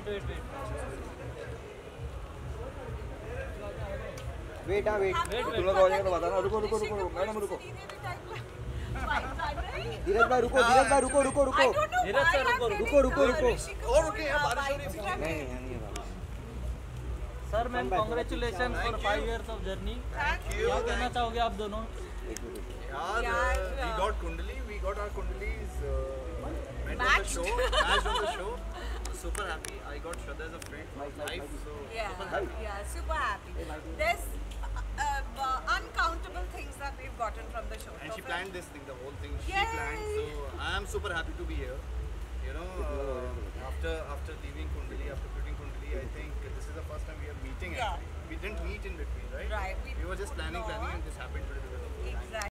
wait तुम लोग हो जाएगा तो बताना रुको मैडम रुको धीरज भाई रुको धीरज सर रुको और रुके यार बारिश हो रही है नहीं sir ma'am congratulation for 5 years of journey क्या कहना चाहोगे आप दोनों यार we got Kundli we got our Kundlis matched on the show super happy I got Shraddha as a friend for life so super happy there's uncountable things that we've gotten from the show and she planned this thing the whole thing she planned so I am super happy to be here you know after leaving Kundli after quitting Kundli I think this is the first time we are meeting we didn't meet in between right we were just planning and this happened today because of exactly